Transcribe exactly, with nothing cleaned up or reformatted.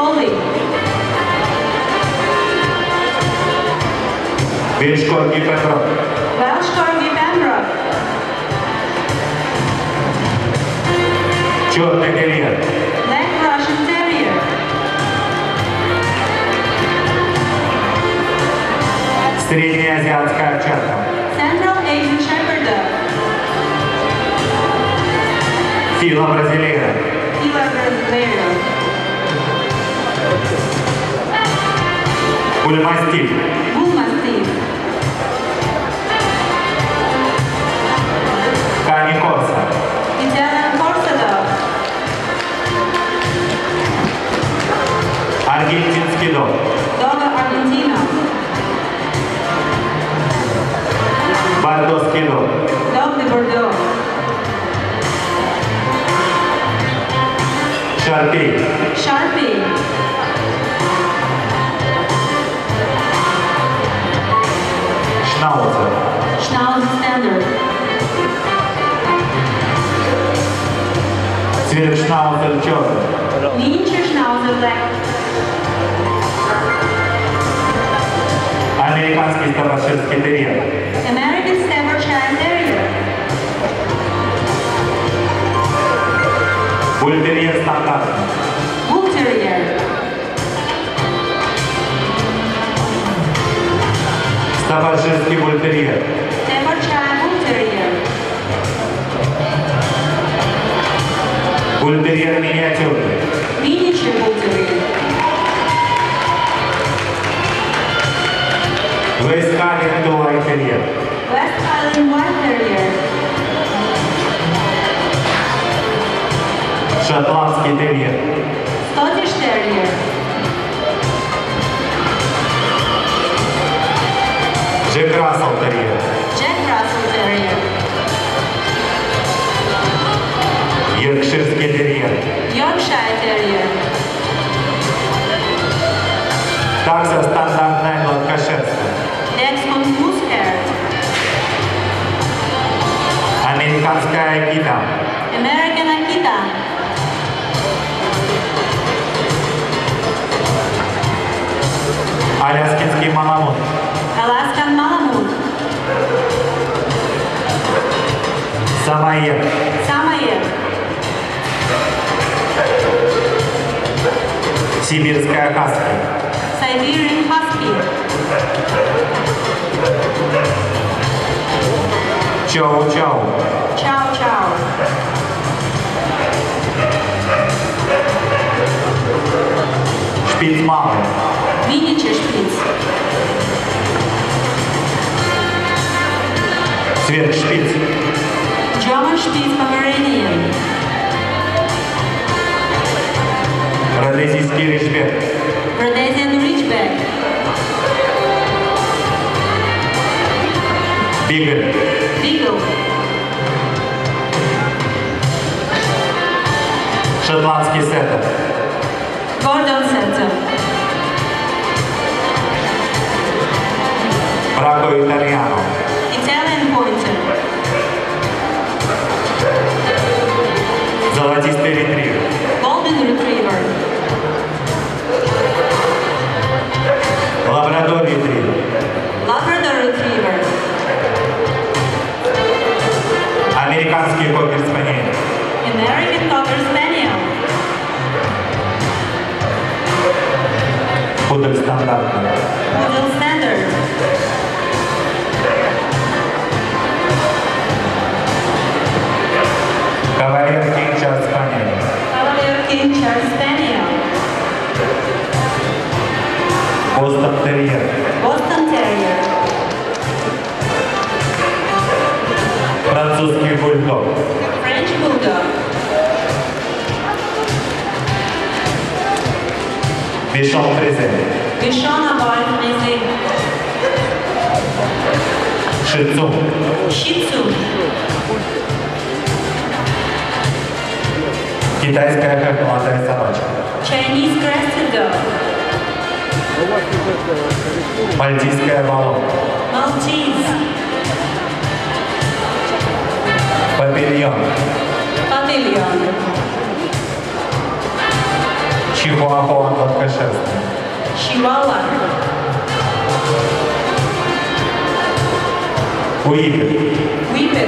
Collie. Welsh Corgi Pembroke. Welsh Corgi Pembroke. Черный терьер. Black Russian Terrier. Среднеазиатская овчарка. Central Asian Shepherd Dog. Фила Бразилейра. Fila Brasileiro. Бульмастиф. Bull Mastiff. Кани Корса. Italian Corsa Dog. Аргентинский дог. Dogo Argentino. Бордоский дог. Dog de Bordeaux. Шарпей. Sharpie. Шнауцер. Schnauzer Standard. Цвет шнауцер черный. Miniature Schnauzer Black. Американский стаффордширский терьер. American Staffordshire Terrier. Бультерьер стандартный. Bull Terrier. Стаффордширский бультерьер. Staffordshire Bull Terrier. Бультерьер миниатюрный. Miniature Bull Terrier. Вестхален Дуай терьер. West Highland White Terrier. Шотландский терьер. Scottish Terrier. Джек Рассел терьер. Jack Russell Terrier. Йоркширский терьер. Yorkshire Terrier. Такса стандартная гладкошерстная. Dachshund Muscat. Американская акита. American Akita. Аляскинский маламут. Alaskan Malamute. Самоед. Samoyed. Сибирская хаски. Siberian Husky. Чоу-чоу. Chow Chow. Шпицман. Miniature Spitz. Цвет шпиц. German Spitz Pomeranian. Родезийский ричбек. Rhodesian Ridgeback. Бигль. Beagle. Шотландский сеттер. Gordon Setter. Брако итальяно. Italian Pointer. Золотистый ретривер. Golden Retriever. Лабрадор ретривер. Labrador Retriever. Американский кокер-спаниель. American Cocker Spaniel. Пудель стандартный. Poodle Standard. Кавалер Кинчар спаниель. Cavalier King Charles Spaniel. Бостон терьер. Boston Terrier. Французский бульдог. French Bulldog. Бишон фризе. Bichon Navarre Frisé. Шицу. Shih Tzu. Китайская как молодая собачка. Chinese Crested Dog. Мальтийская баллон. Maltese. Папильон. Pavilion. Чихуахуа гладкошерстный. Chihuahua. Уипер. Whippet.